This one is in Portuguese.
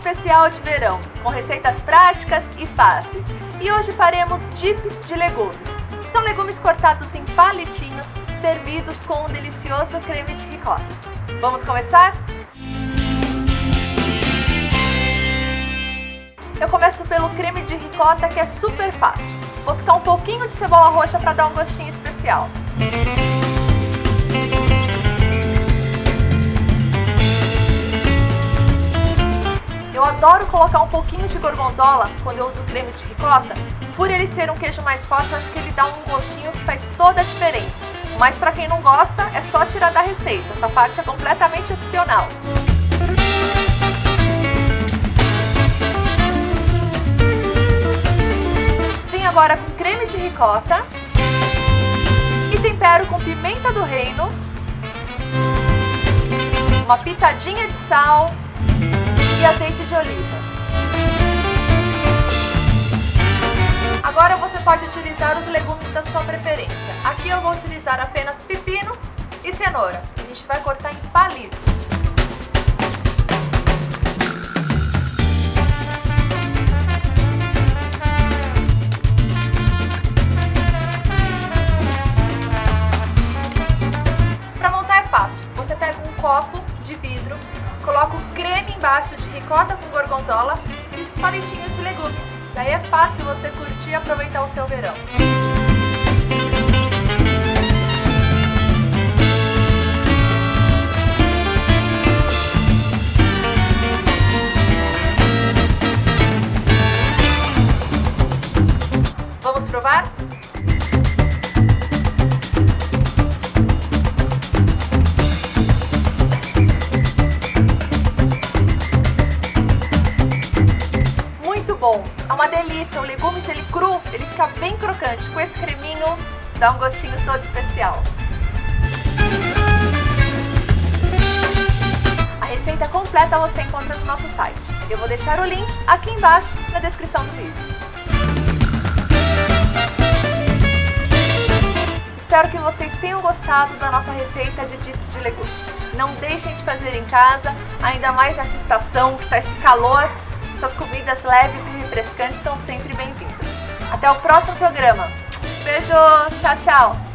especial de verão, com receitas práticas e fáceis. E hoje faremos dips de legumes. São legumes cortados em palitinhos, servidos com um delicioso creme de ricota. Vamos começar? Eu começo pelo creme de ricota, que é super fácil. Vou picar um pouquinho de cebola roxa para dar um gostinho especial. Eu adoro colocar um pouquinho de gorgonzola quando eu uso creme de ricota. Por ele ser um queijo mais forte, eu acho que ele dá um gostinho que faz toda a diferença. Mas para quem não gosta, é só tirar da receita. Essa parte é completamente opcional. Vim agora com creme de ricota e tempero com pimenta do reino, uma pitadinha de sal e azeite de oliva. Agora você pode utilizar os legumes da sua preferência. Aqui eu vou utilizar apenas pepino e cenoura. A gente vai cortar em palitos. Para montar é fácil. Você pega um copo de vidro, coloca o creme embaixo de ricota com gorgonzola e os palitinhos de legumes. Daí é fácil você curtir e aproveitar o seu verão. Vamos provar? Bom, é uma delícia, o legume, se ele cru, ele fica bem crocante. Com esse creminho, dá um gostinho todo especial. A receita completa você encontra no nosso site. Eu vou deixar o link aqui embaixo na descrição do vídeo. Espero que vocês tenham gostado da nossa receita de dips de legumes. Não deixem de fazer em casa, ainda mais nessa estação que está esse calor. Essas comidas leves e refrescantes são sempre bem-vindas. Até o próximo programa. Beijo, tchau, tchau!